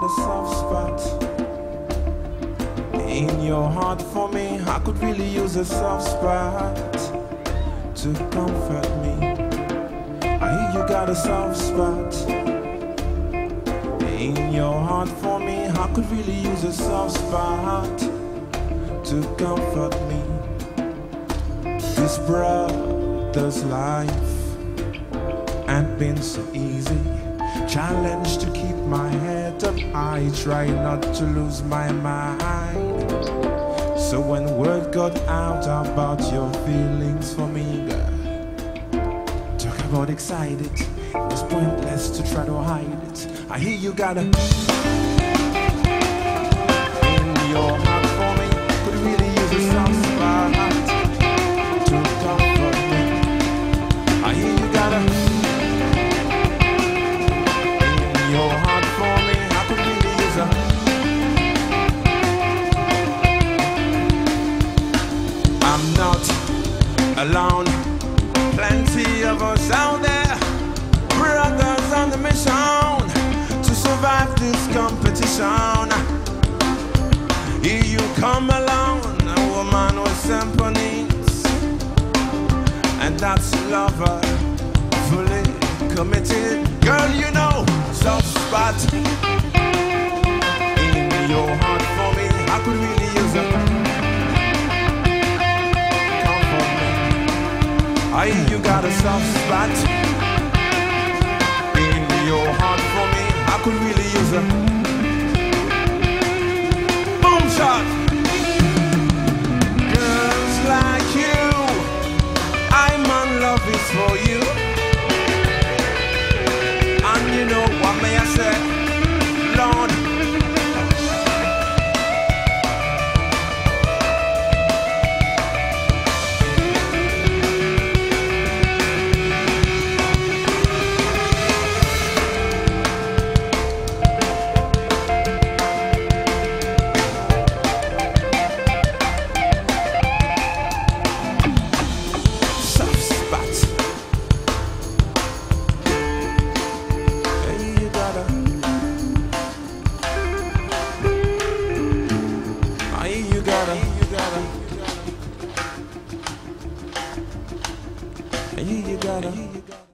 a soft spot in your heart for me. I could really use a soft spot to comfort me. I hear you got a soft spot in your heart for me. I could really use a soft spot to comfort me. This brother's life ain't been so easy. Challenge to keep my head up high, try not to lose my mind. So when word got out about your feelings for me, girl, talk about excited, it was pointless to try to hide it. I hear you got a in your heart for me, could really use a soft spot to comfort me. I hear you got a your heart for me, I could really use a. I'm not alone, plenty of us out there, brothers on the mission to survive this competition. Here you come along, a woman with simple needs, and that's a lover, fully committed. Girl, you know, soft spot in your heart for me, I could really use a comfort me. I hear you got a soft spot in your heart for me, I could really use a boom shot. Girls like you, I'm on love is for you. You know what may I say, Lord? Soft spot. You gotta